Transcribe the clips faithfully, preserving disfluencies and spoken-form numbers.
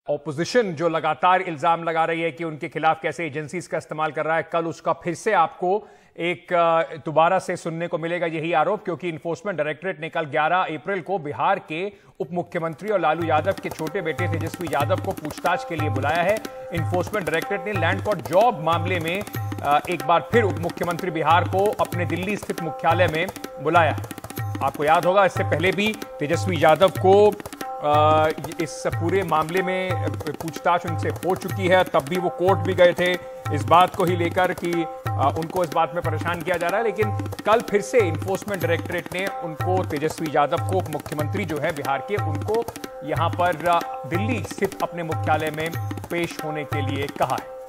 Opposition जो लगातार इल्जाम लगा रही है कि उनके खिलाफ कैसे एजेंसीज का इस्तेमाल कर रहा है, कल उसका फिर से आपको एक दोबारा से सुनने को मिलेगा यही आरोप, क्योंकि इन्फोर्समेंट डायरेक्टरेट ने कल ग्यारह अप्रैल को बिहार के उप मुख्यमंत्री और लालू यादव के छोटे बेटे तेजस्वी यादव को पूछताछ के लिए बुलाया है। इन्फोर्समेंट डायरेक्टरेट ने लैंड फॉर जॉब मामले में एक बार फिर उप मुख्यमंत्री बिहार को अपने दिल्ली स्थित मुख्यालय में बुलाया। आपको याद होगा इससे पहले भी तेजस्वी यादव को आ, इस पूरे मामले में पूछताछ उनसे हो चुकी है, तब भी वो कोर्ट भी गए थे इस बात को ही लेकर कि आ, उनको इस बात में परेशान किया जा रहा है। लेकिन कल फिर से इन्फोर्समेंट डायरेक्टरेट ने उनको, तेजस्वी यादव को, मुख्यमंत्री जो है बिहार के, उनको यहां पर दिल्ली स्थित अपने मुख्यालय में पेश होने के लिए कहा है।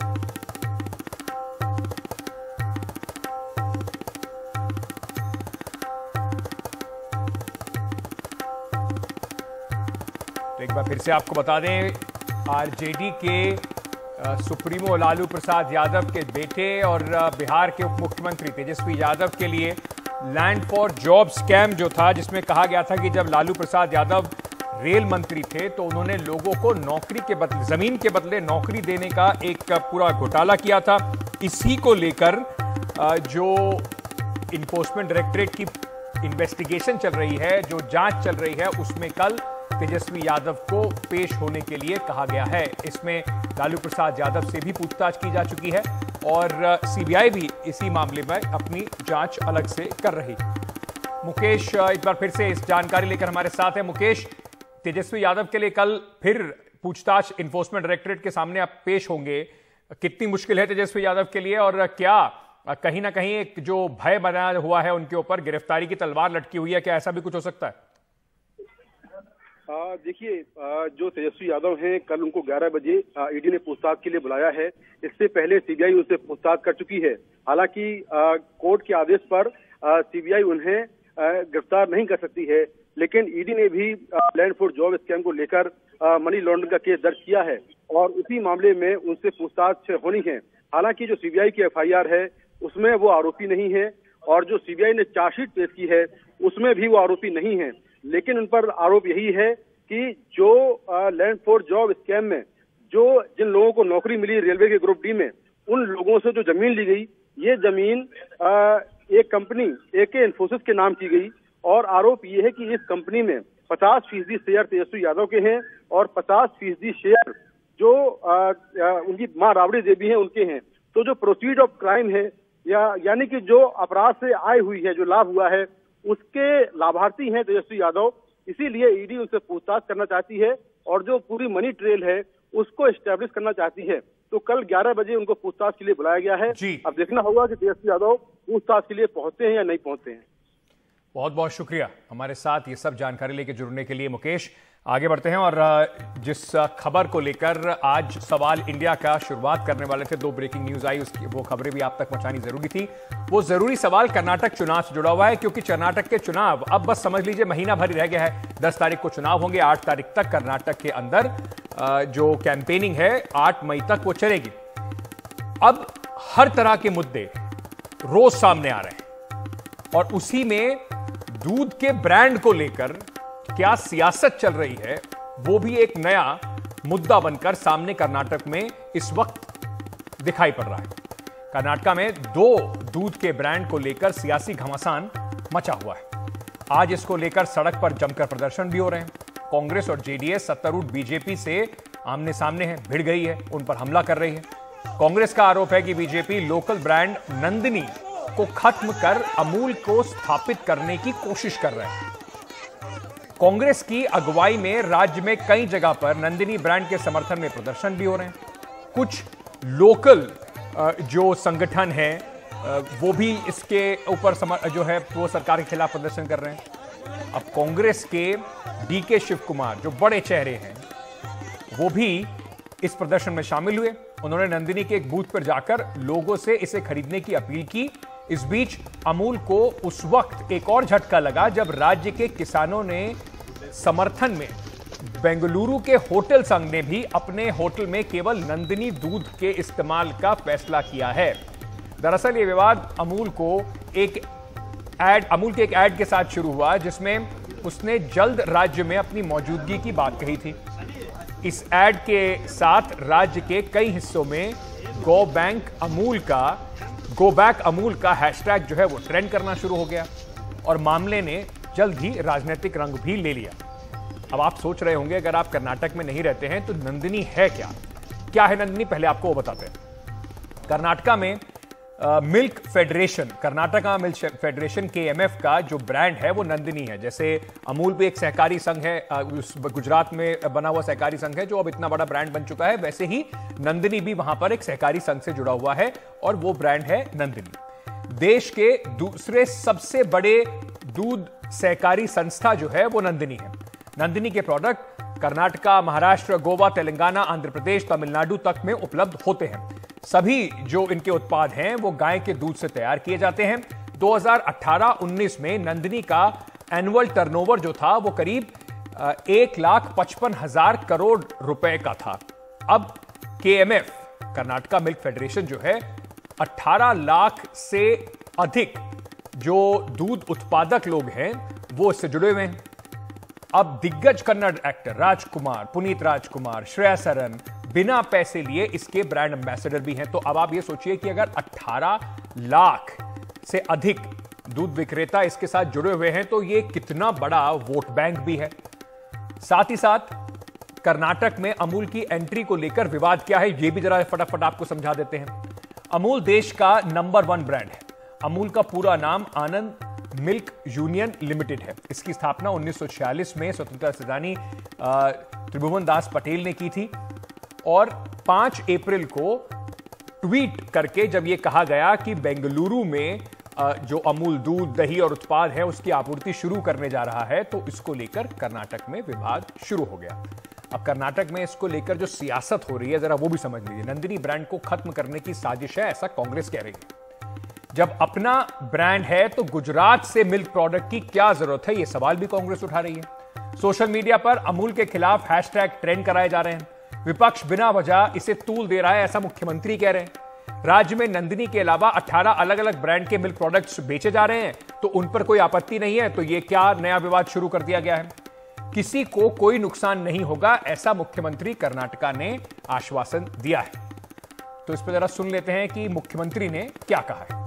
तो एक बार फिर से आपको बता दें, आरजेडी के सुप्रीमो लालू प्रसाद यादव के बेटे और बिहार के उप मुख्यमंत्री तेजस्वी यादव के लिए लैंड फॉर जॉब स्कैम जो था, जिसमें कहा गया था कि जब लालू प्रसाद यादव रेल मंत्री थे तो उन्होंने लोगों को नौकरी के बदले, जमीन के बदले नौकरी देने का एक पूरा घोटाला किया था। इसी को लेकर जो इन्फोर्समेंट डायरेक्टरेट की इन्वेस्टिगेशन चल रही है, जो जांच चल रही है, उसमें कल तेजस्वी यादव को पेश होने के लिए कहा गया है। इसमें लालू प्रसाद यादव से भी पूछताछ की जा चुकी है और सीबीआई भी इसी मामले में अपनी जांच अलग से कर रही है। मुकेश एक बार फिर से इस जानकारी लेकर हमारे साथ है। मुकेश, तेजस्वी यादव के लिए कल फिर पूछताछ इन्फोर्समेंट डायरेक्टरेट के सामने आप पेश होंगे, कितनी मुश्किल है तेजस्वी यादव के लिए, और क्या कहीं ना कहीं एक जो भय बना हुआ है उनके ऊपर, गिरफ्तारी की तलवार लटकी हुई है, क्या ऐसा भी कुछ हो सकता है? देखिए, जो तेजस्वी यादव हैं, कल उनको ग्यारह बजे ईडी ने पूछताछ के लिए बुलाया है। इससे पहले सीबीआई उनसे पूछताछ कर चुकी है। हालांकि कोर्ट के आदेश पर सीबीआई उन्हें गिरफ्तार नहीं कर सकती है, लेकिन ईडी ने भी लैंड फॉर जॉब स्कैम को लेकर मनी लॉन्ड्रिंग का केस दर्ज किया है और उसी मामले में उनसे पूछताछ होनी है। हालांकि जो सीबीआई की एफ आई आर है उसमें वो आरोपी नहीं है और जो सीबीआई ने चार्जशीट पेश की है उसमें भी वो आरोपी नहीं है, लेकिन उन पर आरोप यही है कि जो लैंड फॉर जॉब स्कैम में जो जिन लोगों को नौकरी मिली रेलवे के ग्रुप डी में, उन लोगों से जो जमीन ली गई, ये जमीन आ, एक कंपनी एके इन्फोसिस के नाम की गई और आरोप ये है कि इस कंपनी में पचास फीसदी शेयर तेजस्वी यादव के हैं और पचास फीसदी शेयर जो आ, आ, उनकी मां राबड़ी देवी हैं उनके हैं। तो जो प्रोसीड ऑफ क्राइम है, या यानी कि जो अपराध से आय हुई है, जो लाभ हुआ है, उसके लाभार्थी हैं तेजस्वी यादव। इसीलिए ईडी उनसे पूछताछ करना चाहती है और जो पूरी मनी ट्रेल है उसको एस्टेब्लिश करना चाहती है। तो कल ग्यारह बजे उनको पूछताछ के लिए बुलाया गया है। अब देखना होगा कि तेजस्वी यादव पूछताछ के लिए पहुंचते हैं या नहीं पहुंचते हैं। बहुत बहुत शुक्रिया हमारे साथ ये सब जानकारी लेके जुड़ने के लिए मुकेश। आगे बढ़ते हैं और जिस खबर को लेकर आज सवाल इंडिया का शुरुआत करने वाले थे, दो ब्रेकिंग न्यूज आई, उसकी वो खबरें भी आप तक पहुंचानी जरूरी थी। वो जरूरी सवाल कर्नाटक चुनाव से जुड़ा हुआ है, क्योंकि कर्नाटक के चुनाव अब बस समझ लीजिए महीना भर रह गया है। दस तारीख को चुनाव होंगे, आठ तारीख तक कर्नाटक के अंदर जो कैंपेनिंग है आठ मई तक वो चलेगी। अब हर तरह के मुद्दे रोज सामने आ रहे हैं और उसी में दूध के ब्रांड को लेकर क्या सियासत चल रही है, वो भी एक नया मुद्दा बनकर सामने कर्नाटक में इस वक्त दिखाई पड़ रहा है। कर्नाटक में दो दूध के ब्रांड को लेकर सियासी घमासान मचा हुआ है। आज इसको लेकर सड़क पर जमकर प्रदर्शन भी हो रहे हैं। कांग्रेस और जेडीएस सत्तारूढ़ बीजेपी से आमने सामने है, भिड़ गई है, उन पर हमला कर रही है। कांग्रेस का आरोप है कि बीजेपी लोकल ब्रांड नंदिनी को खत्म कर अमूल को स्थापित करने की कोशिश कर रहे हैं। कांग्रेस की अगुवाई में राज्य में कई जगह पर नंदिनी ब्रांड के समर्थन में प्रदर्शन भी हो रहे हैं। कुछ लोकल जो संगठन हैं वो भी इसके ऊपर जो है वो सरकार के खिलाफ प्रदर्शन कर रहे हैं। अब कांग्रेस के डी के शिव कुमार जो बड़े चेहरे हैं वो भी इस प्रदर्शन में शामिल हुए। उन्होंने नंदिनी के एक बूथ पर जाकर लोगों से इसे खरीदने की अपील की। इस बीच अमूल को उस वक्त एक और झटका लगा जब राज्य के किसानों ने समर्थन में बेंगलुरु के होटल संघ ने भी अपने होटल में केवल नंदिनी दूध के इस्तेमाल का फैसला किया है। दरअसल ये विवाद अमूल को एक एड अमूल के एक एड के साथ शुरू हुआ जिसमें उसने जल्द राज्य में अपनी मौजूदगी की बात कही थी। इस एड के साथ राज्य के कई हिस्सों में गो बैंक अमूल का गो बैक अमूल का हैशटैग जो है वो ट्रेंड करना शुरू हो गया और मामले ने जल्द ही राजनीतिक रंग भी ले लिया। अब आप सोच रहे होंगे अगर आप कर्नाटक में नहीं रहते हैं तो नंदिनी है क्या क्या है नंदिनी, पहले आपको वो बताते हैं। कर्नाटका में आ, milk federation Karnataka milk federation K M F का जो ब्रांड है वो नंदिनी है। जैसे अमूल भी एक सहकारी संघ है, आ, उस गुजरात में बना हुआ सहकारी संघ है जो अब इतना बड़ा ब्रांड बन चुका है, वैसे ही नंदिनी भी वहां पर एक सहकारी संघ से जुड़ा हुआ है और वो ब्रांड है नंदिनी। देश के दूसरे सबसे बड़े दूध सहकारी संस्था जो है वो नंदिनी है। नंदिनी के प्रोडक्ट कर्नाटका, महाराष्ट्र, गोवा, तेलंगाना, आंध्र प्रदेश, तमिलनाडु तक में उपलब्ध होते हैं। सभी जो इनके उत्पाद हैं वो गाय के दूध से तैयार किए जाते हैं। दो हज़ार अठारह उन्नीस में नंदिनी का एनुअल टर्नओवर जो था वो करीब एक लाख पचपन हजार करोड़ रुपए का था। अब K M F Karnataka milk federation जो है अठारह लाख से अधिक जो दूध उत्पादक लोग हैं वो इससे जुड़े हुए हैं। अब दिग्गज कन्नड़ एक्टर राजकुमार, पुनीत राजकुमार, श्रेया सरन बिना पैसे लिए इसके ब्रांड एम्बेसडर भी हैं। तो अब आप ये सोचिए कि अगर अठारह लाख से अधिक दूध विक्रेता इसके साथ जुड़े हुए हैं तो ये कितना बड़ा वोट बैंक भी है। साथ ही साथ कर्नाटक में अमूल की एंट्री को लेकर विवाद क्या है ये भी जरा फटाफट आपको समझा देते हैं। अमूल देश का नंबर वन ब्रांड है। अमूल का पूरा नाम आनंद मिल्क यूनियन लिमिटेड है। इसकी स्थापना उन्नीस सौ छियालीस में स्वतंत्रता सेनानी त्रिभुवन दास पटेल ने की थी और पांच अप्रैल को ट्वीट करके जब यह कहा गया कि बेंगलुरु में जो अमूल दूध, दही और उत्पाद है उसकी आपूर्ति शुरू करने जा रहा है तो इसको लेकर कर्नाटक में विवाद शुरू हो गया। अब कर्नाटक में इसको लेकर जो सियासत हो रही है जरा वो भी समझ लीजिए। नंदिनी ब्रांड को खत्म करने की साजिश है ऐसा कांग्रेस कह रही है। जब अपना ब्रांड है तो गुजरात से मिल्क प्रोडक्ट की क्या जरूरत है, यह सवाल भी कांग्रेस उठा रही है। सोशल मीडिया पर अमूल के खिलाफ हैशटैग ट्रेंड कराए जा रहे हैं। विपक्ष बिना वजह इसे तूल दे रहा है ऐसा मुख्यमंत्री कह रहे हैं। राज्य में नंदिनी के अलावा अठारह अलग अलग ब्रांड के मिल्क प्रोडक्ट्स बेचे जा रहे हैं तो उन पर कोई आपत्ति नहीं है, तो यह क्या नया विवाद शुरू कर दिया गया है। किसी को कोई नुकसान नहीं होगा ऐसा मुख्यमंत्री कर्नाटका ने आश्वासन दिया है। तो इस पर जरा सुन लेते हैं कि मुख्यमंत्री ने क्या कहा है।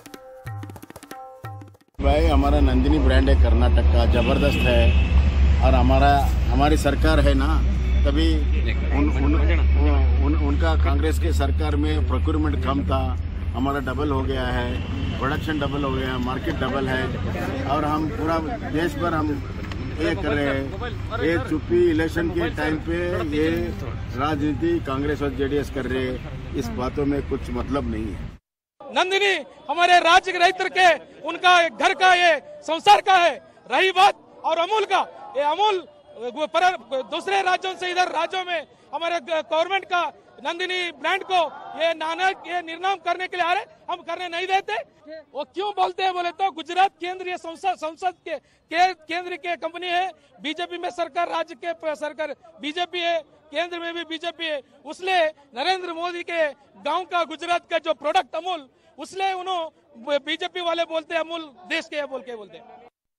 भाई हमारा नंदिनी ब्रांड है कर्नाटक का, जबरदस्त है और हमारा हमारी सरकार है ना तभी उन, उन, उन, उन, उनका कांग्रेस के सरकार में प्रोक्योरमेंट कम था, हमारा डबल हो गया है, प्रोडक्शन डबल हो गया, मार्केट डबल है और हम पूरा देश भर हम ये कर रहे हैं। ये चुप्पी इलेक्शन के टाइम पे ये राजनीति कांग्रेस और जेडीएस कर रहे हैं, इस बातों में कुछ मतलब नहीं है। नंदिनी हमारे राज्य के रैतर के उनका घर का ये संसार का है। रही बात और अमूल का, ये अमूल दूसरे राज्यों से इधर राज्यों में हमारे गवर्नमेंट का नंदिनी ब्रांड को ये नानक ये निर्नाम करने के लिए आ रहे, हम करने नहीं देते। वो क्यों बोलते हैं बोले तो गुजरात केंद्रीय संसद संसद के, के केंद्र के कंपनी है, बीजेपी में सरकार, राज्य के सरकार बीजेपी है, केंद्र में भी बीजेपी है। उसलिए नरेंद्र मोदी के गांव का गुजरात का जो प्रोडक्ट अमूल, उसलिए उन्होंने बीजेपी वाले बोलते हैं अमूल देश के बोल के बोलते हैं।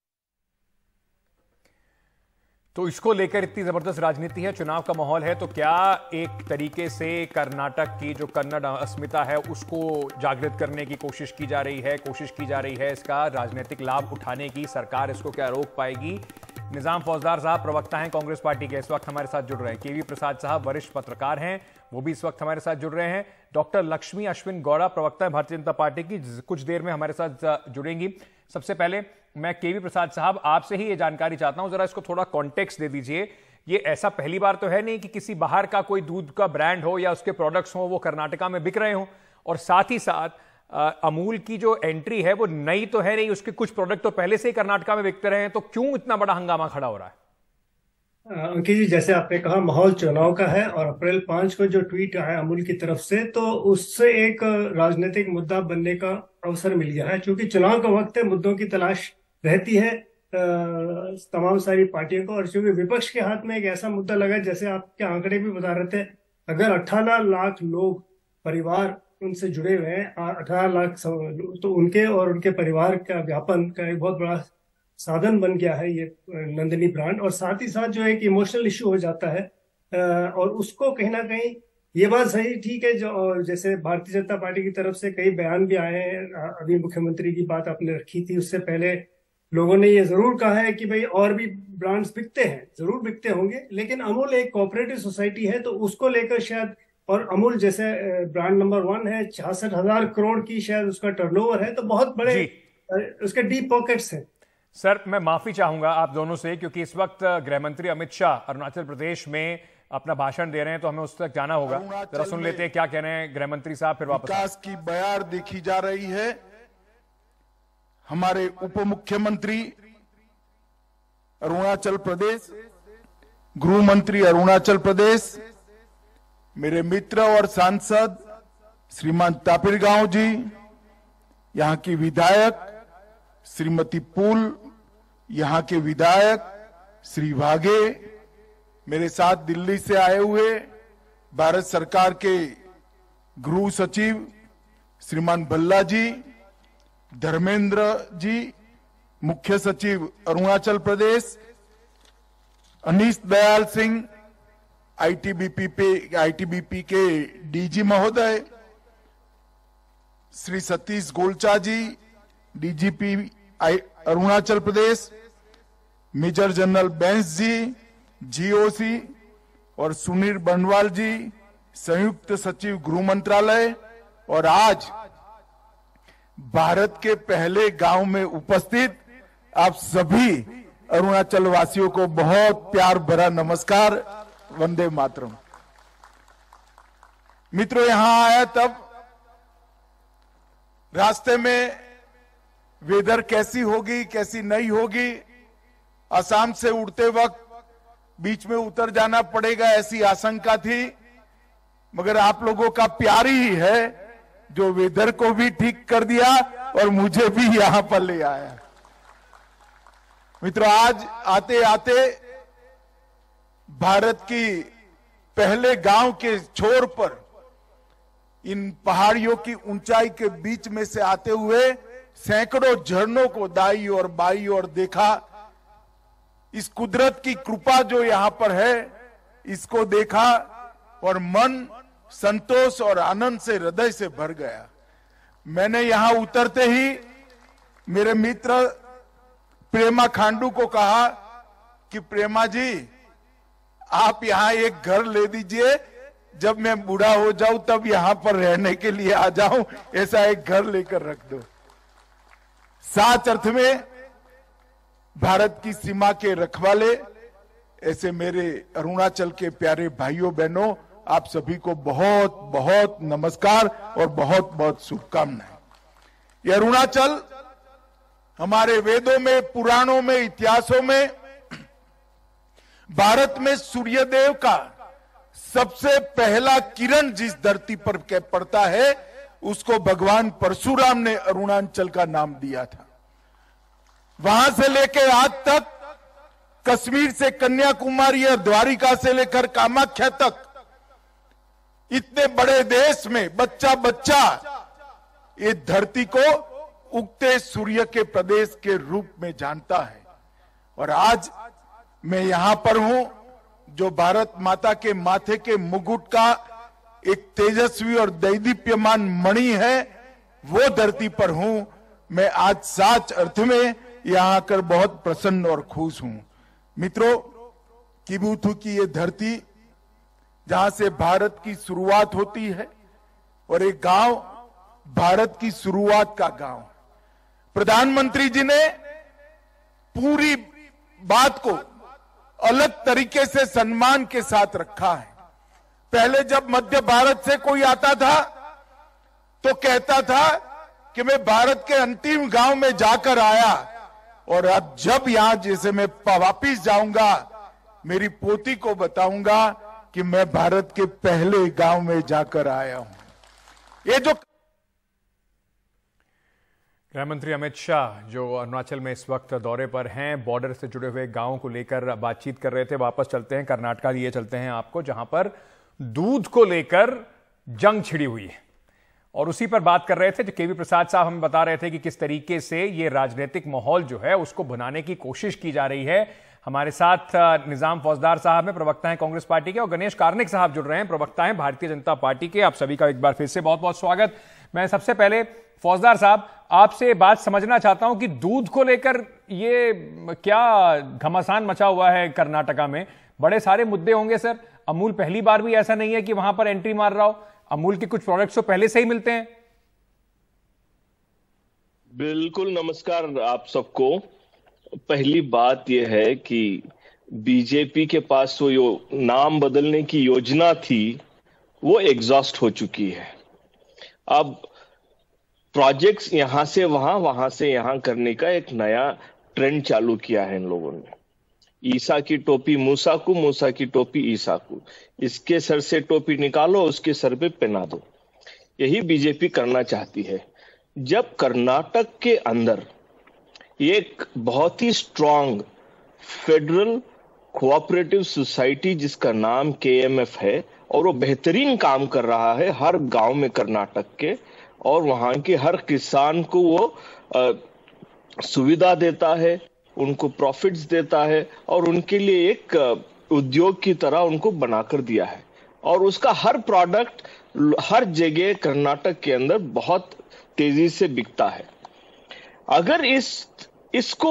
तो इसको लेकर इतनी जबरदस्त राजनीति है, चुनाव का माहौल है, तो क्या एक तरीके से कर्नाटक की जो कन्नड़ अस्मिता है उसको जागृत करने की कोशिश की जा रही है कोशिश की जा रही है इसका राजनीतिक लाभ उठाने की सरकार इसको क्या रोक पाएगी। निजाम फौजदार साहब प्रवक्ता हैं कांग्रेस पार्टी के, इस वक्त हमारे साथ जुड़ रहे हैं। केवी प्रसाद साहब वरिष्ठ पत्रकार हैं, वो भी इस वक्त हमारे साथ जुड़ रहे हैं। डॉक्टर लक्ष्मी अश्विन गौड़ा प्रवक्ता है भारतीय जनता पार्टी की, कुछ देर में हमारे साथ जुड़ेंगी। सबसे पहले मैं केवी प्रसाद साहब आपसे ही ये जानकारी चाहता हूं, जरा इसको थोड़ा कॉन्टेक्स्ट दे दीजिए। ये ऐसा पहली बार तो है नहीं कि किसी बाहर का कोई दूध का ब्रांड हो या उसके प्रोडक्ट्स हो वो कर्नाटका में बिक रहे हो, और साथ ही साथ आ, अमूल की जो एंट्री है वो नई तो है नहीं, उसके कुछ प्रोडक्ट तो पहले से ही कर्नाटका में बिकते रहे हैं, तो क्यों इतना बड़ा हंगामा खड़ा हो रहा है? अंकित जी, जैसे आपने कहा माहौल चुनाव का है और अप्रैल पांच को जो ट्वीट आया अमूल की तरफ से तो उससे एक राजनीतिक मुद्दा बनने का अवसर मिल गया है। क्योंकि चुनाव का वक्त है, मुद्दों की तलाश रहती है तमाम सारी पार्टियों को, और चूंकि विपक्ष के हाथ में एक ऐसा मुद्दा लगा, जैसे आपके आंकड़े भी बता रहे थे, अगर अठारह लाख लोग परिवार उनसे जुड़े हुए हैं, अठारह लाख तो उनके और उनके परिवार का व्यापन का एक बहुत बड़ा साधन बन गया है ये नंदिनी ब्रांड। और साथ ही साथ जो एक इमोशनल इश्यू हो जाता है और उसको कहीं ना कहीं ये बात सही ठीक है, जो जैसे भारतीय जनता पार्टी की तरफ से कई बयान भी आए हैं, अभी मुख्यमंत्री की बात आपने रखी थी, उससे पहले लोगों ने ये जरूर कहा है कि भाई और भी ब्रांड्स बिकते हैं, जरूर बिकते होंगे, लेकिन अमूल एक कोऑपरेटिव सोसाइटी है तो उसको लेकर शायद, और अमूल जैसे ब्रांड नंबर वन है, छियासठ हजार करोड़ की शायद उसका टर्नओवर है, तो बहुत बड़े उसके डीप पॉकेट्स हैं। सर, मैं माफी चाहूंगा आप दोनों से, क्योंकि इस वक्त गृह मंत्री अमित शाह अरुणाचल प्रदेश में अपना भाषण दे रहे हैं, तो हमें उस तक जाना होगा। जरा सुन लेते हैं क्या कह रहे हैं गृह मंत्री साहब, फिर वापस। विकास की बयार देखी जा रही है। हमारे उप मुख्यमंत्री अरुणाचल प्रदेश, गृह मंत्री अरुणाचल प्रदेश, मेरे मित्र और सांसद श्रीमान तापिर गांव जी, यहां की विधायक श्रीमती पुल, यहां के विधायक श्री वाघे, मेरे साथ दिल्ली से आए हुए भारत सरकार के गृह सचिव श्रीमान भल्ला जी, धर्मेंद्र जी, मुख्य सचिव अरुणाचल प्रदेश, अनीश दयाल सिंह, आईटीबीपी पे आईटीबीपी के डीजी महोदय, Shri Satish Golcha ji, DGP Arunachal Pradesh, major general Bains ji, GOC, और सुनील बनवाल जी, संयुक्त सचिव गृह मंत्रालय, और आज भारत के पहले गांव में उपस्थित आप सभी अरुणाचल वासियों को बहुत प्यार भरा नमस्कार, वंदे मातरम। मित्रों, यहां आया तब रास्ते में वेदर कैसी होगी कैसी नहीं होगी, असम से उड़ते वक्त बीच में उतर जाना पड़ेगा ऐसी आशंका थी, मगर आप लोगों का प्यार ही है जो वेदर को भी ठीक कर दिया और मुझे भी यहां पर ले आया। मित्रों, आज आते आते भारत की पहले गांव के छोर पर इन पहाड़ियों की ऊंचाई के बीच में से आते हुए सैकड़ों झरनों को दाई और बाई और देखा। इस कुदरत की कृपा जो यहां पर है, इसको देखा और मन संतोष और आनंद से हृदय से भर गया। मैंने यहां उतरते ही मेरे मित्र प्रेमा खांडू को कहा कि प्रेमा जी, आप यहां एक घर ले दीजिए, जब मैं बूढ़ा हो जाऊं तब यहां पर रहने के लिए आ जाऊं, ऐसा एक घर लेकर रख दो। साच अर्थ में भारत की सीमा के रखवाले ऐसे मेरे अरुणाचल के प्यारे भाइयों बहनों, आप सभी को बहुत बहुत नमस्कार और बहुत बहुत शुभकामनाएं। ये अरुणाचल हमारे वेदों में, पुराणों में, इतिहासों में भारत में सूर्यदेव का सबसे पहला किरण जिस धरती पर पड़ता है, उसको भगवान परशुराम ने अरुणाचल का नाम दिया था। वहां से लेकर आज तक, कश्मीर से कन्याकुमारी और द्वारिका से लेकर कामाख्या तक, इतने बड़े देश में बच्चा बच्चा ये धरती को उगते सूर्य के प्रदेश के रूप में जानता है। और आज मैं यहां पर हूं, जो भारत माता के माथे के मुकुट का एक तेजस्वी और दैदीप्यमान मणि है, वो धरती पर हूं। मैं आज सच अर्थ में यहां आकर बहुत प्रसन्न और खुश हूं। मित्रों, किबुथु की ये धरती जहां से भारत की शुरुआत होती है, और एक गांव भारत की शुरुआत का गांव। प्रधानमंत्री जी ने पूरी बात को अलग तरीके से सम्मान के साथ रखा है। पहले जब मध्य भारत से कोई आता था तो कहता था कि मैं भारत के अंतिम गांव में जाकर आया, और अब जब यहां जैसे मैं वापिस जाऊंगा, मेरी पोती को बताऊंगा कि मैं भारत के पहले गांव में जाकर आया हूं। ये जो गृहमंत्री अमित शाह जो अरुणाचल में इस वक्त दौरे पर हैं, बॉर्डर से जुड़े हुए गांवों को लेकर बातचीत कर रहे थे। वापस चलते हैं कर्नाटका, लिए चलते हैं आपको, जहां पर दूध को लेकर जंग छिड़ी हुई है, और उसी पर बात कर रहे थे। जो केवी प्रसाद साहब हमें बता रहे थे कि किस तरीके से ये राजनीतिक माहौल जो है उसको बनाने की कोशिश की जा रही है। हमारे साथ निजाम फौजदार साहब हैं, प्रवक्ता हैं कांग्रेस पार्टी के, और गणेश कार्णिक साहब जुड़ रहे हैं, प्रवक्ता हैं भारतीय जनता पार्टी के। आप सभी का एक बार फिर से बहुत बहुत स्वागत। मैं सबसे पहले फौजदार साहब आपसे बात समझना चाहता हूं कि दूध को लेकर ये क्या घमासान मचा हुआ है कर्नाटका में। बड़े सारे मुद्दे होंगे सर। अमूल पहली बार भी ऐसा नहीं है कि वहां पर एंट्री मार रहा हो। अमूल के कुछ प्रोडक्ट्स तो पहले से ही मिलते हैं। बिल्कुल, नमस्कार आप सबको। पहली बात यह है कि बीजेपी के पास वो यो नाम बदलने की योजना थी, वो एग्जॉस्ट हो चुकी है। अब प्रोजेक्ट्स यहां से वहां, वहां से यहां करने का एक नया ट्रेंड चालू किया है इन लोगों ने। ईसा की टोपी मूसा को, मूसा की टोपी ईसा को। इसके सर से टोपी निकालो, उसके सर पे पहना दो। यही बीजेपी करना चाहती है। जब कर्नाटक के अंदर एक बहुत ही स्ट्रांग फेडरल कोऑपरेटिव सोसाइटी जिसका नाम के एम एफ है, और वो बेहतरीन काम कर रहा है हर गांव में कर्नाटक के, और वहां के हर किसान को वो आ, सुविधा देता है, उनको प्रॉफिट्स देता है, और उनके लिए एक उद्योग की तरह उनको बनाकर दिया है। और उसका हर प्रोडक्ट हर जगह कर्नाटक के अंदर बहुत तेजी से बिकता है। अगर इस इसको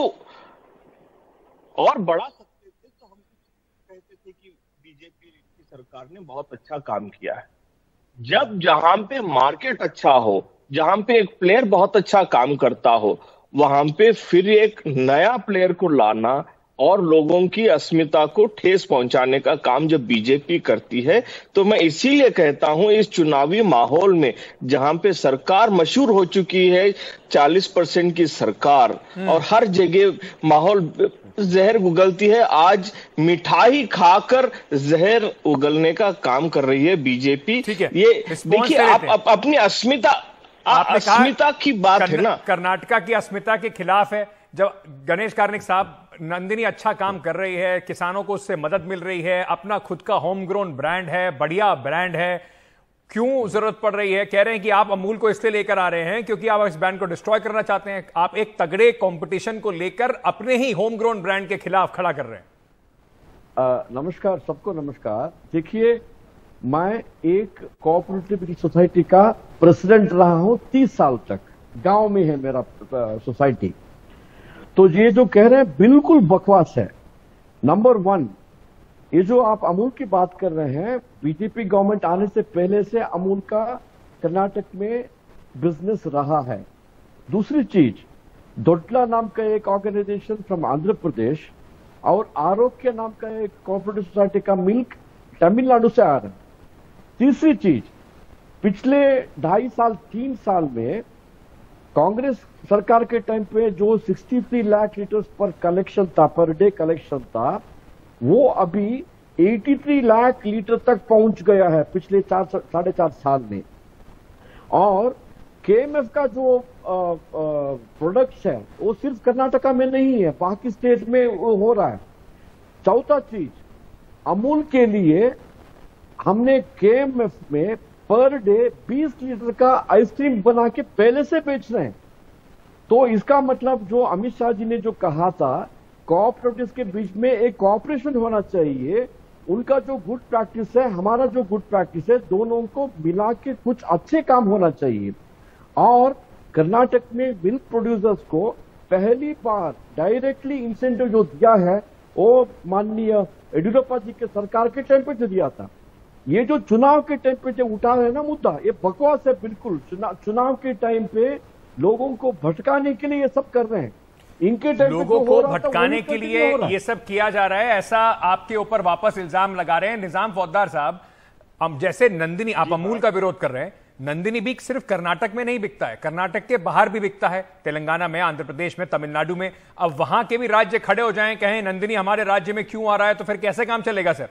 और बढ़ा सकते थे तो हम कहते थे कि बीजेपी की सरकार ने बहुत अच्छा काम किया है। जब जहां पे मार्केट अच्छा हो, जहां पे एक प्लेयर बहुत अच्छा काम करता हो, वहां पे फिर एक नया प्लेयर को लाना और लोगों की अस्मिता को ठेस पहुंचाने का काम जब बीजेपी करती है, तो मैं इसीलिए कहता हूं इस चुनावी माहौल में जहां पे सरकार मशहूर हो चुकी है, चालीस परसेंट की सरकार, और हर जगह माहौल जहर उगलती है, आज मिठाई खाकर जहर उगलने का काम कर रही है बीजेपी। ये देखिए, आप, आप अपनी अस्मिता अस्मिता की बात है ना, कर्नाटका की अस्मिता के खिलाफ है। जब गणेश कार्णिक साहब, नंदिनी अच्छा काम कर रही है, किसानों को उससे मदद मिल रही है, अपना खुद का होम ग्रोन ब्रांड है, बढ़िया ब्रांड है, क्यों जरूरत पड़ रही है? कह रहे हैं कि आप अमूल को इसलिए लेकर आ रहे हैं क्योंकि आप इस ब्रांड को डिस्ट्रॉय करना चाहते हैं। आप एक तगड़े कंपटीशन को लेकर अपने ही होम ग्रोन ब्रांड के खिलाफ खड़ा कर रहे हैं। आ, नमस्कार सबको, नमस्कार। देखिए, मैं एक कोऑपरेटिव सोसाइटी का प्रेसिडेंट रहा हूं तीस साल तक। गांव में है मेरा सोसाइटी। तो ये जो कह रहे हैं बिल्कुल बकवास है। नंबर वन, ये जो आप अमूल की बात कर रहे हैं, बीजेपी गवर्नमेंट आने से पहले से अमूल का कर्नाटक में बिजनेस रहा है। दूसरी चीज, दोडला नाम का एक ऑर्गेनाइजेशन फ्रॉम आंध्र प्रदेश और आरोग्य नाम का एक कोऑपरेटिव सोसाइटी का मिल्क तमिलनाडु से आ रहा है। तीसरी चीज, पिछले ढाई साल तीन साल में कांग्रेस सरकार के टाइम पे जो तिरसठ लाख लीटर पर कलेक्शन था, पर डे कलेक्शन था, वो अभी तिरासी लाख लीटर तक पहुंच गया है पिछले चार साढ़े चार साल में। और केएमएफ का जो प्रोडक्ट्स है वो सिर्फ कर्नाटका में नहीं है, बाकी स्टेट में वो हो रहा है। चौथा चीज, अमूल के लिए हमने केएमएफ में पर डे बीस लीटर का आइसक्रीम बना के पहले से बेच रहे हैं। तो इसका मतलब जो अमित शाह जी ने जो कहा था, कोऑपरेटिव्स के बीच में एक कोऑपरेशन होना चाहिए, उनका जो गुड प्रैक्टिस है, हमारा जो गुड प्रैक्टिस है, दोनों को मिला के कुछ अच्छे काम होना चाहिए। और कर्नाटक में मिल्क प्रोड्यूसर्स को पहली बार डायरेक्टली इंसेंटिव जो दिया है वो माननीय येडियुरप्पा जी के सरकार के टाइम पे जो दिया था। ये जो चुनाव के टाइम पे जो उठा है ना मुद्दा, ये बकवास है बिल्कुल। चुनाव चुनाव के टाइम पे लोगों को भटकाने के लिए ये सब कर रहे हैं। इनके टाइम लोगों को भटकाने के लिए ये सब किया जा रहा है, ऐसा आपके ऊपर वापस इल्जाम लगा रहे हैं निजाम फौजदार साहब। अब जैसे नंदिनी, आप अमूल का विरोध कर रहे हैं, नंदिनी भी सिर्फ कर्नाटक में नहीं बिकता है, कर्नाटक के बाहर भी बिकता है, तेलंगाना में, आंध्र प्रदेश में, तमिलनाडु में। अब वहां के भी राज्य खड़े हो जाएं, कहें नंदिनी हमारे राज्य में क्यों आ रहा है, तो फिर कैसे काम चलेगा सर?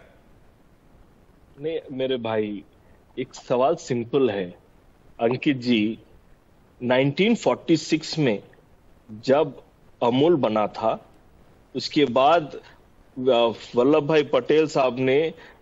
नहीं मेरे भाई, एक सवाल सिंपल है अंकित जी। उन्नीस सौ छियालीस में जब अमूल बना था, उसके बाद वल्लभ भाई पटेल साहब ने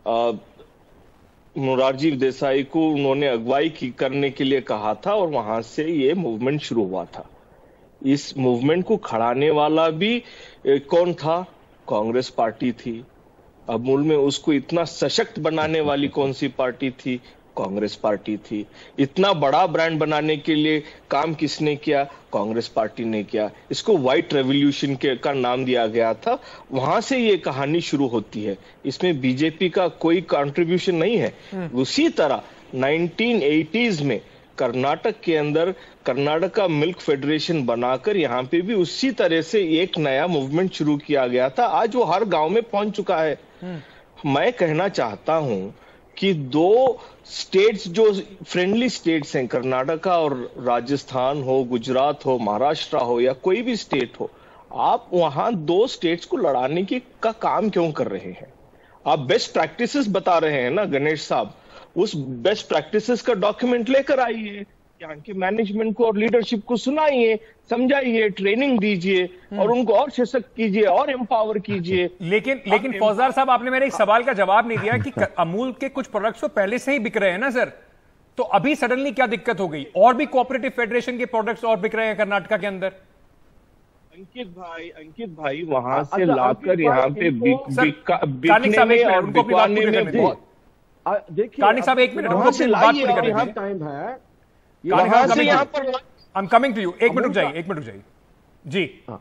मोरारजी देसाई को उन्होंने अगुवाई की करने के लिए कहा था, और वहां से ये मूवमेंट शुरू हुआ था। इस मूवमेंट को खड़ाने वाला भी कौन था? कांग्रेस पार्टी थी। अमूल में उसको इतना सशक्त बनाने वाली कौन सी पार्टी थी? कांग्रेस पार्टी थी। इतना बड़ा ब्रांड बनाने के लिए काम किसने किया? कांग्रेस पार्टी ने किया। इसको व्हाइट रेवोल्यूशन के का नाम दिया गया था। वहां से ये कहानी शुरू होती है, इसमें बीजेपी का कोई कंट्रीब्यूशन नहीं है। उसी तरह नाइनटीन एटीज़ में कर्नाटक के अंदर कर्नाटका मिल्क फेडरेशन बनाकर यहाँ पे भी उसी तरह से एक नया मूवमेंट शुरू किया गया था। आज वो हर गांव में पहुंच चुका है। मैं कहना चाहता हूं कि दो स्टेट्स जो फ्रेंडली स्टेट्स हैं, कर्नाटका और राजस्थान हो, गुजरात हो, महाराष्ट्र हो या कोई भी स्टेट हो, आप वहां दो स्टेट्स को लड़ाने की का काम क्यों कर रहे हैं? आप बेस्ट प्रैक्टिसेस बता रहे हैं ना गणेश साहब, उस बेस्ट प्रैक्टिसेस का डॉक्यूमेंट लेकर आइए, यहाँ के मैनेजमेंट को और लीडरशिप को सुनाइए, समझाइए, ट्रेनिंग दीजिए और उनको और सशक्त कीजिए और एम्पावर कीजिए। लेकिन लेकिन फौजदार साहब, आपने मेरे एक सवाल का जवाब नहीं दिया कि अमूल के कुछ प्रोडक्ट्स तो पहले से ही बिक रहे हैं ना सर, तो अभी सडनली क्या दिक्कत हो गई? और भी कोऑपरेटिव फेडरेशन के प्रोडक्ट्स और बिक रहे हैं कर्नाटका के अंदर। अंकित भाई अंकित भाई वहां से लाकर यहाँ पे बिकने में और बिकवाने में बहुत देखिए कार्निक साहब एक मिनट, वहां से लाइए, यहाँ टाइम है, वहां से यहाँ पर I am coming to you. एक मिनट रुक जाइए, एक मिनट रुक जाइए जी।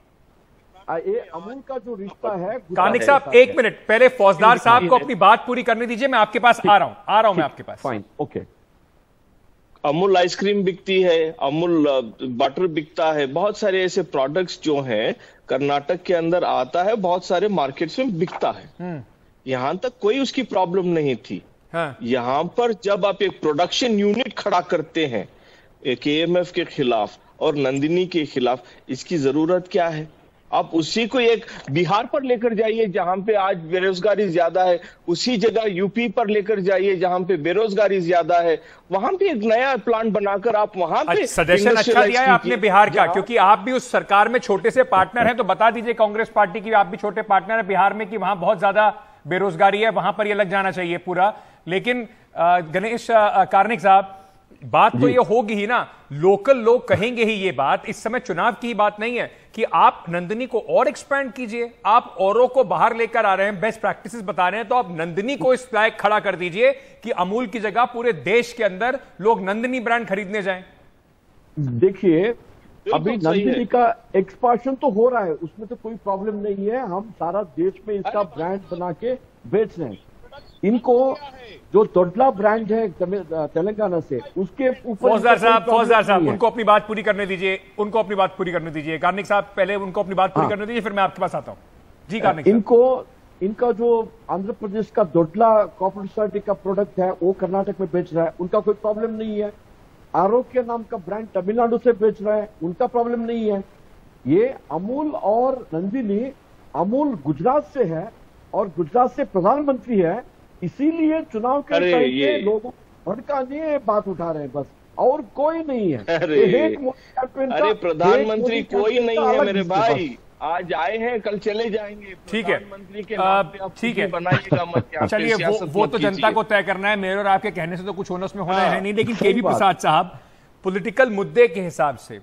ये अमूल का जो रिश्ता है, कार्निक साहब एक मिनट, पहले फौजदार साहब को अपनी बात पूरी करने दीजिए। मैं आपके पास आ रहा हूं आ रहा हूं मैं आपके पास। Fine, okay. अमूल आइसक्रीम बिकती है, अमूल बटर बिकता है, बहुत सारे ऐसे प्रोडक्ट्स जो हैं कर्नाटक के अंदर आता है, बहुत सारे मार्केट्स में बिकता है। यहां तक कोई उसकी प्रॉब्लम नहीं थी। हाँ। यहां पर जब आप एक प्रोडक्शन यूनिट खड़ा करते हैं के एम एफ के खिलाफ और नंदिनी के खिलाफ, इसकी जरूरत क्या है? आप उसी को एक बिहार पर लेकर जाइए जहां पे आज बेरोजगारी ज्यादा है, उसी जगह यूपी पर लेकर जाइए जहां पे बेरोजगारी ज्यादा है, वहां पे एक नया प्लांट बनाकर आप वहां पे सजेशन अच्छा दिया है आपने बिहार का, क्योंकि आप भी उस सरकार में छोटे से पार्टनर हैं, तो बता दीजिए कांग्रेस पार्टी की आप भी छोटे पार्टनर है बिहार में कि वहां बहुत ज्यादा बेरोजगारी है, वहां पर ये लग जाना चाहिए पूरा। लेकिन गणेश कार्निक साहब, बात तो ये होगी ही ना, लोकल लोग कहेंगे ही ये बात। इस समय चुनाव की बात नहीं है कि आप नंदिनी को और एक्सपैंड कीजिए, आप औरों को बाहर लेकर आ रहे हैं, बेस्ट प्रैक्टिसेस बता रहे हैं, तो आप नंदिनी को इस लायक खड़ा कर दीजिए कि अमूल की जगह पूरे देश के अंदर लोग नंदिनी ब्रांड खरीदने जाएं। देखिए, अभी नंदिनी का एक्सपांशन तो हो रहा है, उसमें तो कोई प्रॉब्लम नहीं है। हम सारा देश में इसका ब्रांड बना के बेच रहे हैं। इनको जो तोडला ब्रांड है तेलंगाना से, उसके ऊपर फौजदार साहब फौजदार साहब उनको अपनी बात पूरी करने दीजिए, उनको अपनी बात पूरी करने दीजिए। कार्निक साहब पहले उनको अपनी बात पूरी करने दीजिए, फिर मैं आपके पास आता हूं जी। कार्निक साहब, इनको इनका जो आंध्र प्रदेश का दोडला कॉर्पोरेट सोसाइटी का प्रोडक्ट है वो कर्नाटक में बेच रहा है, उनका कोई प्रॉब्लम नहीं है। आरोग्य नाम का ब्रांड तमिलनाडु से बेच रहा है, उनका प्रॉब्लम नहीं है। ये अमूल और नंदिनी, अमूल गुजरात से है और गुजरात से प्रधानमंत्री है, इसीलिए चुनाव के टाइम पे लोगों भड़काने बात उठा रहे हैं, बस और कोई नहीं है। अरे, अरे प्रधानमंत्री कोई नहीं है मेरे भाई, आज आए हैं कल चले जाएंगे। ठीक है, ठीक है, बनाइएगा मत। चलिए वो वो तो जनता को तय करना है, मेरे और आपके कहने से तो कुछ होना उसमें होना है नहीं। लेकिन केवी प्रसाद साहब, पॉलिटिकल मुद्दे के हिसाब से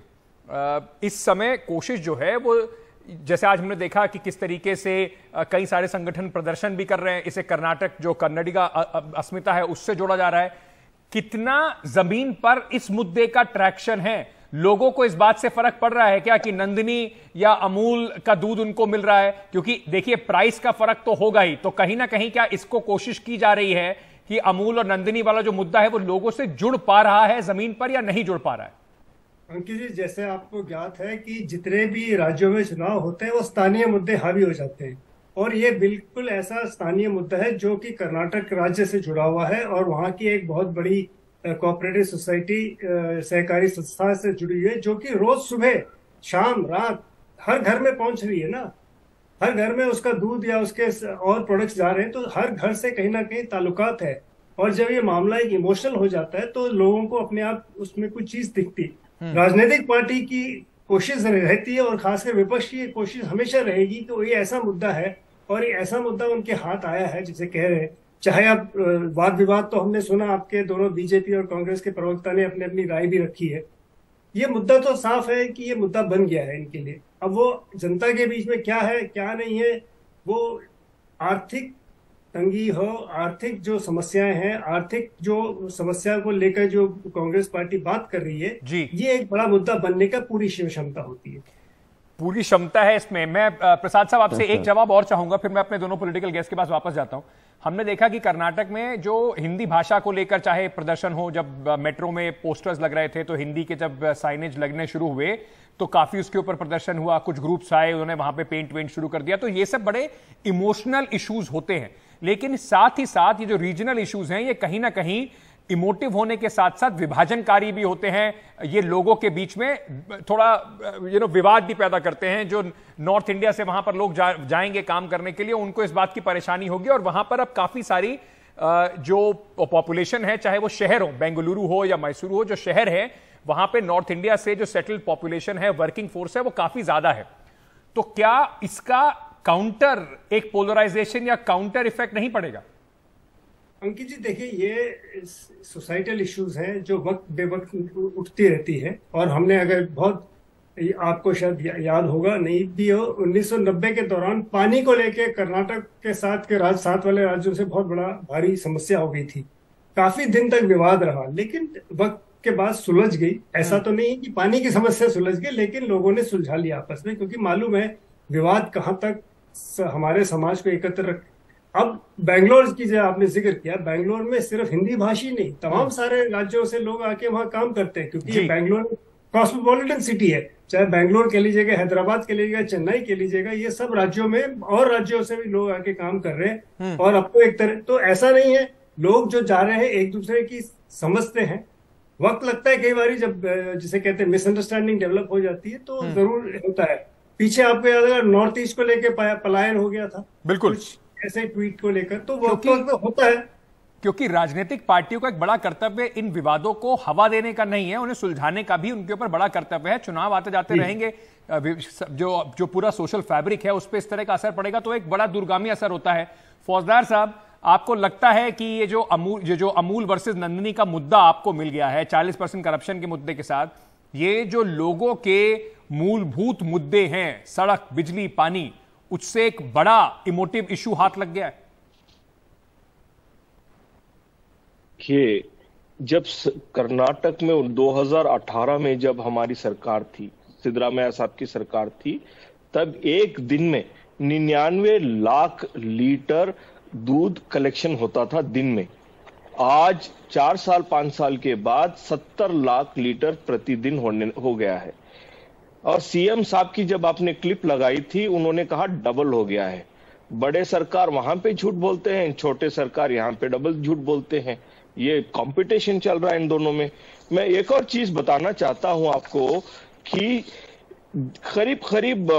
इस समय कोशिश जो है वो, जैसे आज हमने देखा कि किस तरीके से कई सारे संगठन प्रदर्शन भी कर रहे हैं, इसे कर्नाटक जो कन्नडिगा अस्मिता है उससे जोड़ा जा रहा है। कितना जमीन पर इस मुद्दे का ट्रैक्शन है? लोगों को इस बात से फर्क पड़ रहा है क्या कि नंदिनी या अमूल का दूध उनको मिल रहा है? क्योंकि देखिए प्राइस का फर्क तो होगा ही, तो कहीं ना कहीं क्या इसको कोशिश की जा रही है कि अमूल और नंदिनी वाला जो मुद्दा है वो लोगों से जुड़ पा रहा है जमीन पर या नहीं जुड़ पा रहा है? अंकित जी, जैसे आपको ज्ञात है कि जितने भी राज्यों में चुनाव होते हैं वो स्थानीय मुद्दे हावी हो जाते हैं, और ये बिल्कुल ऐसा स्थानीय मुद्दा है जो कि कर्नाटक राज्य से जुड़ा हुआ है और वहाँ की एक बहुत बड़ी कोऑपरेटिव सोसाइटी सहकारी संस्था से जुड़ी हुई है, जो कि रोज सुबह शाम रात हर घर में पहुंच रही है ना। हर घर में उसका दूध या उसके और प्रोडक्ट्स जा रहे हैं, तो हर घर से कहीं ना कहीं ताल्लुकात है। और जब ये मामला एक इमोशनल हो जाता है तो लोगों को अपने आप उसमें कुछ चीज दिखती। राजनीतिक पार्टी की कोशिश रहती है और खासकर विपक्ष की कोशिश हमेशा रहेगी कि वो ये ऐसा मुद्दा है और ये ऐसा मुद्दा उनके हाथ आया है जिसे कह रहे हैं। चाहे अब वाद विवाद तो हमने सुना, आपके दोनों बीजेपी और कांग्रेस के प्रवक्ता ने अपनी अपनी राय भी रखी है। ये मुद्दा तो साफ है कि ये मुद्दा बन गया है इनके लिए। अब वो जनता के बीच में क्या है क्या नहीं है, वो आर्थिक तंगी हो, आर्थिक जो समस्याएं हैं, आर्थिक जो समस्या को लेकर जो कांग्रेस पार्टी बात कर रही है जी, ये एक बड़ा मुद्दा बनने का पूरी क्षमता होती है, पूरी क्षमता है इसमें। मैं प्रसाद साहब आपसे एक जवाब और चाहूंगा, फिर मैं अपने दोनों पॉलिटिकल गेस्ट के पास वापस जाता हूं। हमने देखा कि कर्नाटक में जो हिंदी भाषा को लेकर चाहे प्रदर्शन हो, जब मेट्रो में पोस्टर्स लग रहे थे तो हिंदी के जब साइनेज लगने शुरू हुए तो काफी उसके ऊपर प्रदर्शन हुआ, कुछ ग्रुप्स आए, उन्होंने वहां पे पेंट वेंट शुरू कर दिया। तो ये सब बड़े इमोशनल इश्यूज होते हैं, लेकिन साथ ही साथ ये जो रीजनल इश्यूज हैं ये कहीं ना कहीं इमोटिव होने के साथ साथ विभाजनकारी भी होते हैं। ये लोगों के बीच में थोड़ा यू नो विवाद भी पैदा करते हैं। जो नॉर्थ इंडिया से वहां पर लोग जा, जाएंगे काम करने के लिए, उनको इस बात की परेशानी होगी, और वहां पर अब काफी सारी जो पॉपुलेशन है, चाहे वो शहर हो, बेंगलुरु हो या मैसूरू हो, जो शहर है वहां पे नॉर्थ इंडिया से जो सेटल्ड पॉपुलेशन है, वर्किंग फोर्स है, वो काफी ज्यादा है। तो क्या इसका काउंटर एक पोलराइजेशन या काउंटर इफेक्ट नहीं पड़ेगा? अंकित जी देखिए, ये सोसाइटल इश्यूज हैं जो वक्त बे वक्त उठती रहती है, और हमने अगर बहुत, आपको शायद या, याद होगा, नहीं भी हो, उन्नीस सौ नब्बे के दौरान पानी को लेके कर्नाटक के साथ के राज साथ वाले राज्यों से बहुत बड़ा भारी समस्या हो गई थी। काफी दिन तक विवाद रहा, लेकिन वक्त के बाद सुलझ गई। ऐसा तो नहीं कि पानी की समस्या सुलझ गई, लेकिन लोगों ने सुलझा लिया आपस में, क्योंकि मालूम है विवाद कहाँ तक हमारे समाज को एकत्र रख। अब बेंगलोर की जो आपने जिक्र किया, बेंगलोर में सिर्फ हिंदी भाषी नहीं, तमाम सारे राज्यों से लोग आके वहां काम करते हैं, क्योंकि ये बेंगलोर कॉस्मोपॉलिटन सिटी है। चाहे बेंगलोर कह लीजिएगा, हैदराबाद कह लीजिएगा, चेन्नई कह लीजिएगा, ये सब राज्यों में और राज्यों से भी लोग आके काम कर रहे हैं। और अब तो एक तरह तो ऐसा नहीं है, लोग जो जा रहे हैं एक दूसरे की समझते हैं। वक्त लगता है कई बार, जब जिसे कहते हैं मिसअंडरस्टैंडिंग डेवलप हो जाती है तो जरूर होता है। पीछे आपको याद है नॉर्थ ईस्ट को लेकर पलायन हो गया था, बिल्कुल ऐसे ट्वीट को लेकर, तो वक्त वक्त होता है। क्योंकि राजनीतिक पार्टियों का एक बड़ा कर्तव्य इन विवादों को हवा देने का नहीं है, उन्हें सुलझाने का भी उनके ऊपर बड़ा कर्तव्य है। चुनाव आते जाते रहेंगे, जो जो पूरा सोशल फैब्रिक है उस पर इस तरह का असर पड़ेगा तो एक बड़ा दूरगामी असर होता है। फौजदार साहब, आपको लगता है कि ये जो अमूल ये जो अमूल वर्सेस नंदिनी का मुद्दा आपको मिल गया है चालीस परसेंट करप्शन के मुद्दे के साथ, ये जो लोगों के मूलभूत मुद्दे हैं, सड़क, बिजली, पानी, उससे एक बड़ा इमोटिव इशू हाथ लग गया है? कि जब कर्नाटक में दो हज़ार अठारह में जब हमारी सरकार थी, सिद्धरामैया साहब की सरकार थी, तब एक दिन में निन्यानवे लाख लीटर दूध कलेक्शन होता था दिन में। आज चार साल पांच साल के बाद सत्तर लाख लीटर प्रतिदिन होने हो गया है। और सीएम साहब की जब आपने क्लिप लगाई थी, उन्होंने कहा डबल हो गया है। बड़े सरकार वहां पे झूठ बोलते हैं, छोटे सरकार यहाँ पे डबल झूठ बोलते हैं। ये कंपटीशन चल रहा है इन दोनों में। मैं एक और चीज बताना चाहता हूं आपको कि करीब करीब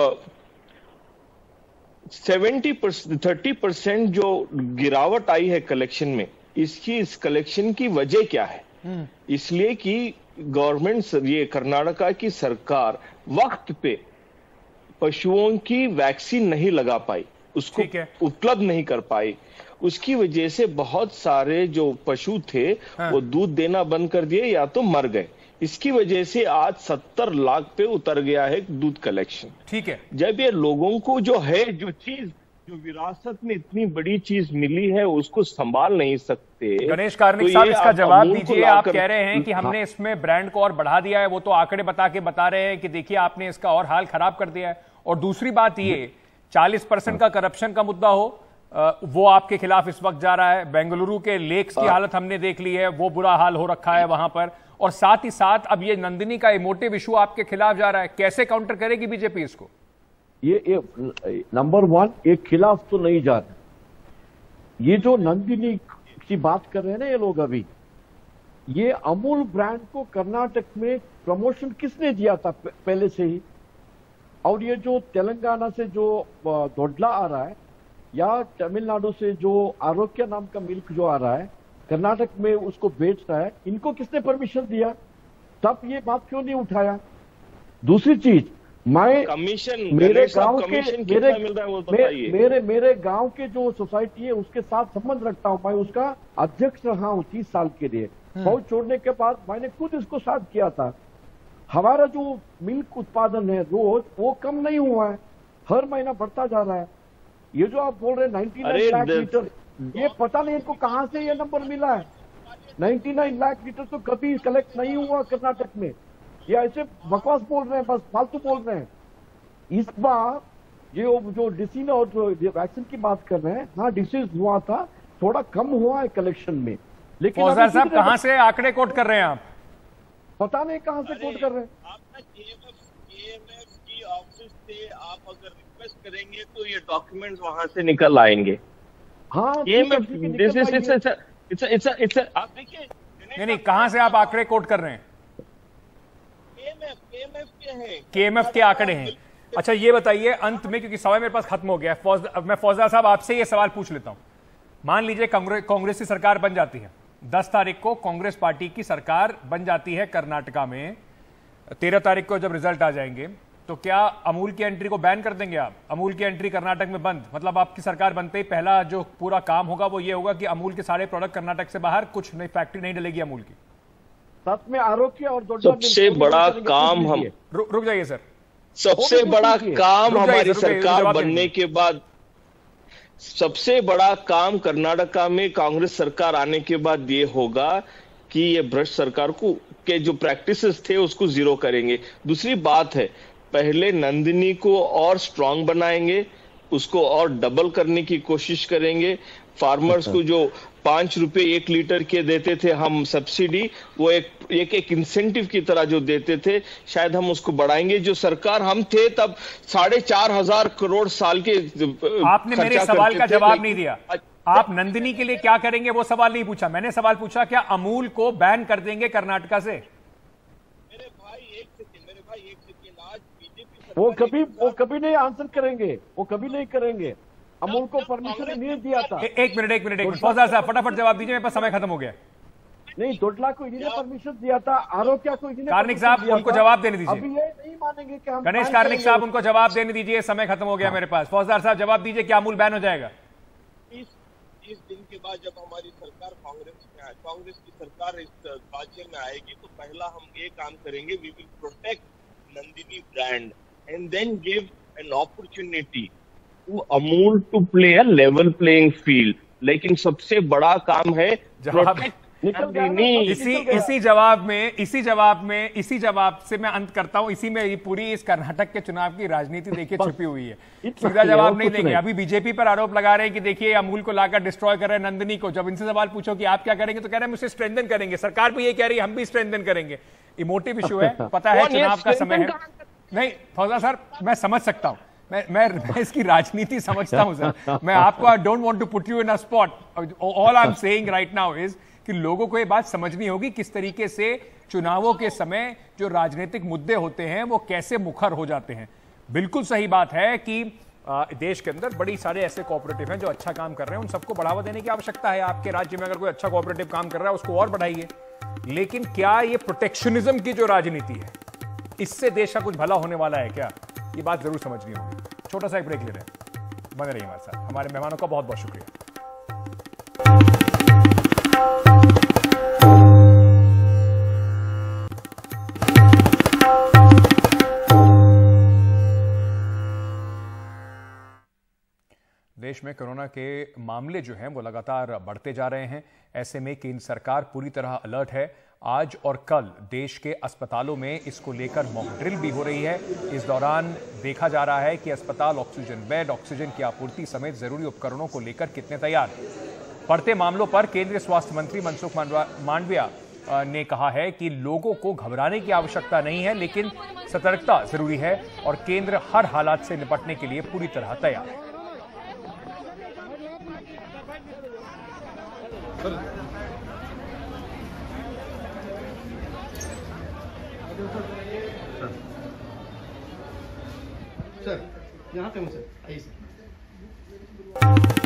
सेवेंटी परसेंट थर्टी परसेंट जो गिरावट आई है कलेक्शन में, इसकी इस कलेक्शन की वजह क्या है? इसलिए कि गवर्नमेंट, ये कर्नाटका की सरकार वक्त पे पशुओं की वैक्सीन नहीं लगा पाई, उसको उपलब्ध नहीं कर पाई। उसकी वजह से बहुत सारे जो पशु थे हाँ। वो दूध देना बंद कर दिए या तो मर गए। इसकी वजह से आज सत्तर लाख पे उतर गया है दूध कलेक्शन। ठीक है, जब ये लोगों को जो है जो चीज जो विरासत में इतनी बड़ी चीज मिली है उसको संभाल नहीं सकते। गणेश कार्णिक तो साहब, इसका जवाब दीजिए। आप कह रहे हैं कि हमने इसमें ब्रांड को और बढ़ा दिया है, वो तो आंकड़े बता के बता रहे हैं कि देखिए आपने इसका और हाल खराब कर दिया है। और दूसरी बात ये चालीस परसेंट का करप्शन का मुद्दा हो, वो आपके खिलाफ इस वक्त जा रहा है। बेंगलुरु के लेक्स की हालत हमने देख ली है, वो बुरा हाल हो रखा है वहां पर। और साथ ही साथ अब ये नंदिनी का इमोटिव इशू आपके खिलाफ जा रहा है। कैसे काउंटर करेगी बीजेपी इसको? ये, ये नंबर वन, एक खिलाफ तो नहीं जा रहा। ये जो नंदिनी की बात कर रहे हैं ना ये लोग अभी, ये अमूल ब्रांड को कर्नाटक में प्रमोशन किसने दिया था पहले से ही? और ये जो तेलंगाना से जो दोडला आ रहा है या तमिलनाडु से जो आरोग्य नाम का मिल्क जो आ रहा है कर्नाटक में उसको बेच रहा है, इनको किसने परमिशन दिया? तब ये बात क्यों नहीं उठाया? दूसरी चीज, मैं कमीशन मेरे गांव के मेरे मे, मेरे मेरे गांव के जो सोसाइटी है उसके साथ संबंध रखता हूं। मैं उसका अध्यक्ष रहा हूं तीस साल के लिए। फौज छोड़ने के बाद मैंने खुद इसको साथ किया था। हमारा जो मिल्क उत्पादन है रोज, वो कम नहीं हुआ है, हर महीना बढ़ता जा रहा है। ये जो आप बोल रहे हैं निन्यानवे लाख लीटर, ये पता नहीं इनको कहां से ये नंबर मिला है। निन्यानवे लाख लीटर तो कभी कलेक्ट नहीं हुआ कर्नाटक में। ये ऐसे बकवास बोल रहे हैं, बस फालतू बोल रहे हैं। इस बार जो जो डिसीज और जो वैक्सीन की बात कर रहे हैं, हाँ डिसीज हुआ था, थोड़ा कम हुआ है कलेक्शन में, लेकिन फौजदार साहब कहां से आंकड़े कोट कर रहे हैं आप? पता नहीं कहां से कोट कर रहे हैं। आपका केएमएफ की ऑफिस से आप अगर रिक्वेस्ट करेंगे तो ये डॉक्यूमेंट्स वहां से निकल आएंगे। हाँ KMF this is it's it's it's it's it's आप देखिए नहीं नहीं, कहां से आप आंकड़े कोट कर रहे हैं? केएमएफ केएमएफ के हैं, केएमएफ के आंकड़े हैं। अच्छा ये बताइए अंत में, क्योंकि समय मेरे पास खत्म हो गया है, फौज अब मैं फौजदार साहब आपसे ये सवाल पूछ लेता हूं। मान लीजिए कांग्रेस कांग्रेस की सरकार बन जाती है, दस तारीख को कांग्रेस पार्टी की सरकार बन जाती है कर्नाटका में, तेरह तारीख को जब रिजल्ट आ जाएंगे तो क्या अमूल की एंट्री को बैन कर देंगे आप? अमूल की एंट्री कर्नाटक में बंद, मतलब आपकी सरकार बनते ही पहला जो पूरा काम होगा वो ये होगा कि अमूल के सारे प्रोडक्ट कर्नाटक से बाहर, कुछ नई फैक्ट्री नहीं डलेगी अमूल की। साथ में आरोग्य और सबसे बड़ा काम हम रु, रुक जाइए सर, सबसे बड़ा काम हमारी सरकार बनने के बाद, सबसे बड़ा काम कर्नाटका में कांग्रेस सरकार आने के बाद ये होगा कि ये भ्रष्ट सरकार को के जो प्रैक्टिसेस थे उसको जीरो करेंगे। दूसरी बात है, पहले नंदिनी को और स्ट्रांग बनाएंगे, उसको और डबल करने की कोशिश करेंगे। फार्मर्स को जो पांच रुपए एक लीटर के देते थे हम सब्सिडी, वो एक एक एक इंसेंटिव की तरह जो देते थे, शायद हम उसको बढ़ाएंगे। जो सरकार हम थे तब साढ़े चार हजार करोड़ साल के आपने मेरे सवाल का जवाब नहीं दिया। आप नंदिनी के लिए क्या करेंगे वो सवाल नहीं पूछा, मैंने सवाल पूछा क्या अमूल को बैन कर देंगे कर्नाटका से? मेरे भाई एक सेकंड, मेरे भाई एक सेकंड, आज बीजेपी वो कभी वो कभी नहीं आंसर करेंगे, वो कभी नहीं करेंगे। अमूल को परमिशन नहीं दिया था। ए, एक मिनट एक मिनट एक मिनट फौजदार साहब फटाफट जवाब दीजिए, मेरे पास समय खत्म हो गया। नहीं, डोडला को इन्होंने परमिशन दिया था, आरोग्य को इन्होंने कार्निक साहब उनको जवाब देने दीजिए। अभी ये नहीं मानेंगे कि हम गणेश कार्निक साहब उनको जवाब देने दीजिए, समय खत्म हो गया मेरे पास। फौजदार साहब जवाब दीजिए, क्या अमूल बैन हो जाएगा? इस इस दिन के बाद जब हमारी सरकार कांग्रेस में आए, कांग्रेस की सरकार इस राज्य में आएगी, तो पहला हम ये काम करेंगे, we will protect Nandini brand and then give an opportunity to Amul to play a level playing field. लेकिन सबसे बड़ा काम है प्रोटेक्ट इसी इसी जवाब में इसी जवाब में इसी जवाब से मैं अंत करता हूं। इसी में ये पूरी इस कर्नाटक के चुनाव की राजनीति देखिए छुपी हुई है। सीधा जवाब नहीं देंगे। अभी बीजेपी पर आरोप लगा रहे हैं कि देखिए अमूल को लाकर डिस्ट्रॉय कर रहे हैं नंदिनी को। जब इनसे सवाल पूछो कि आप क्या करेंगे तो कह रहे हैं मुझे स्ट्रेंथन करेंगे। सरकार भी ये कह रही है हम भी स्ट्रेंथन करेंगे। इमोटिव इशू है, पता है चुनाव का समय है। नहीं फौजदार सर मैं समझ सकता हूं, मैं मैं मैं इसकी राजनीति समझता हूं सर। मैं आपको I don't want to put you in a spot. All I am saying right now is कि लोगों को ये बात समझनी होगी किस तरीके से चुनावों के समय जो राजनीतिक मुद्दे होते हैं वो कैसे मुखर हो जाते हैं। बिल्कुल सही बात है कि देश के अंदर बड़ी सारे ऐसे कोऑपरेटिव हैं जो अच्छा काम कर रहे हैं, उन सबको बढ़ावा देने की आवश्यकता है। आपके राज्य में अगर कोई अच्छा कोऑपरेटिव काम कर रहा है उसको और बढ़ाइए। लेकिन क्या ये प्रोटेक्शनिज्म की जो राजनीति है इससे देश का कुछ भला होने वाला है क्या? ये बात जरूर समझनी होगी। छोटा सा एक ब्रेक ले रहे हैं, बने रहिए हमारे साथ। हमारे मेहमानों का बहुत बहुत शुक्रिया। देश में कोरोना के मामले जो हैं वो लगातार बढ़ते जा रहे हैं। ऐसे में केंद्र सरकार पूरी तरह अलर्ट है। आज और कल देश के अस्पतालों में इसको लेकर मॉक ड्रिल भी हो रही है। इस दौरान देखा जा रहा है कि अस्पताल ऑक्सीजन बेड, ऑक्सीजन की आपूर्ति समेत जरूरी उपकरणों को लेकर कितने तैयार। बढ़ते मामलों पर केंद्रीय स्वास्थ्य मंत्री मनसुख मांडविया ने कहा है कि लोगों को घबराने की आवश्यकता नहीं है, लेकिन सतर्कता जरूरी है और केंद्र हर हालात से निपटने के लिए पूरी तरह तैयार है। सर यहाँ पे हूँ सर, आइए सर।